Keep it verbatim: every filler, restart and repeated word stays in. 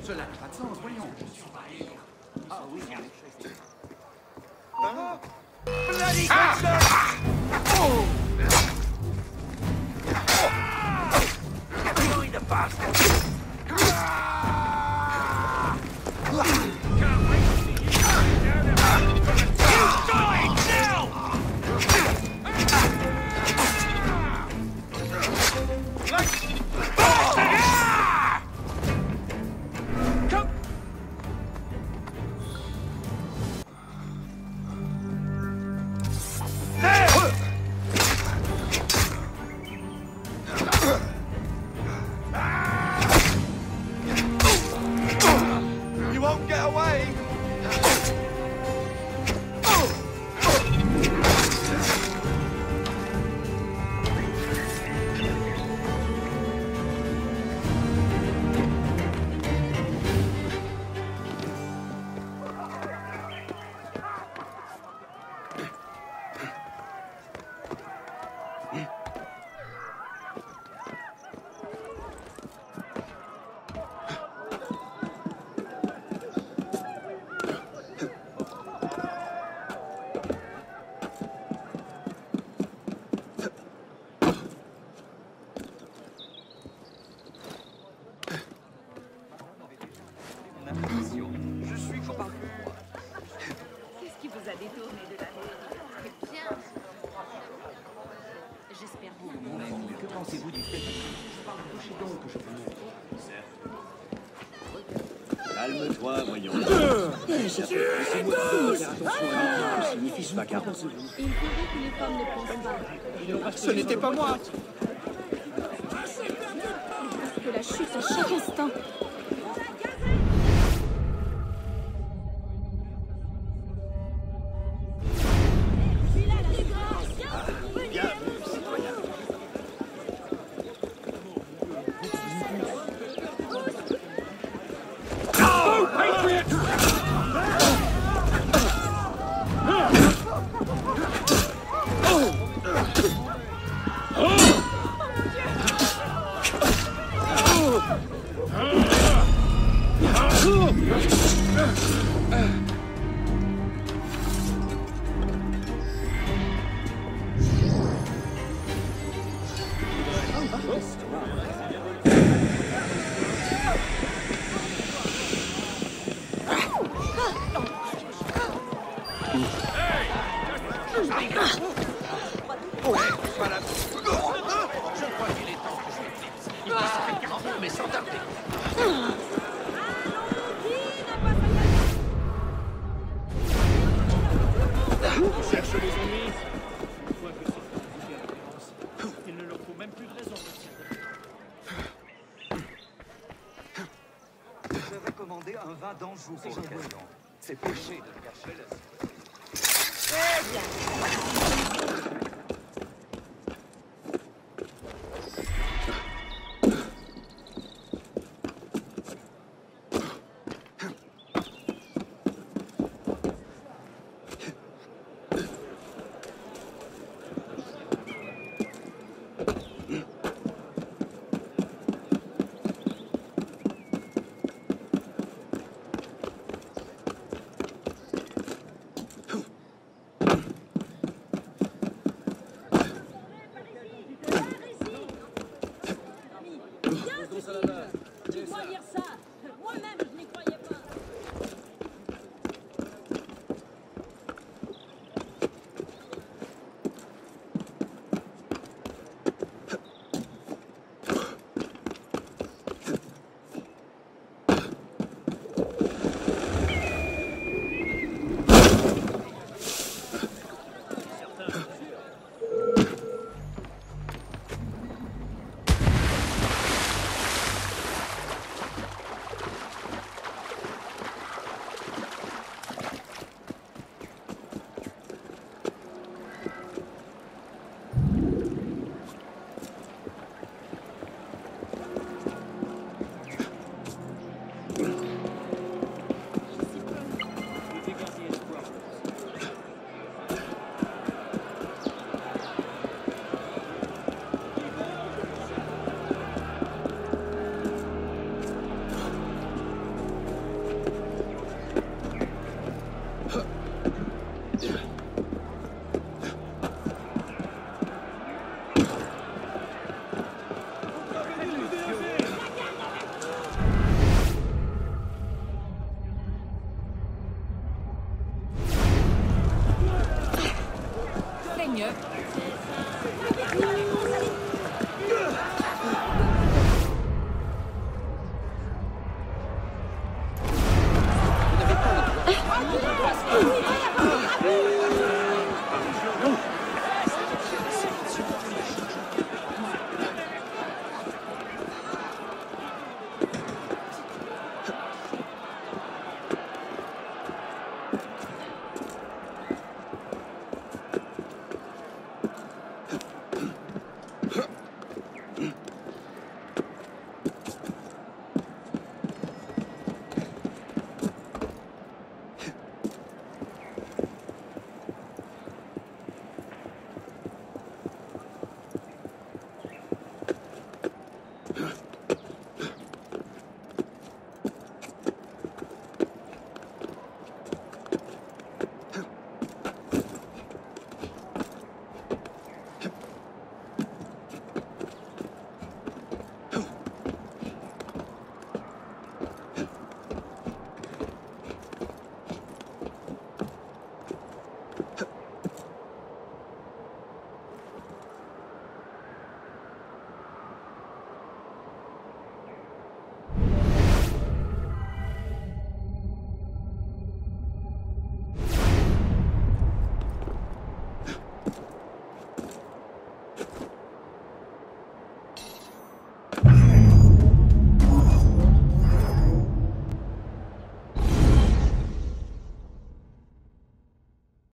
Cela n'a pas de sens, voyons. Ah oui, en effet. Ah. Bloody ah. Oh. Join the bastard. Can't wait to see you down there. You die now! Come. You won't get away. Je suis content. Qu'est-ce qui vous a détourné de la rue? C'est bien. J'espère bien. Mon ami, que pensez-vous du fait que je donc que je vous Calme-toi, voyons. Laissez-moi faire attention à ce que signifie ce vacarme. Il paraît que les femmes ne pensent pas. Ce n'était pas moi. Que la chute à chaque instant. Mais sans tarder. Cherche les ennemis. Une fois que c'est fait à l'avance, il ne leur faut même plus de raison de tirer. Je vais commander un vin d'Anjou pour l'occasion. C'est péché de le cacher là. Très bien.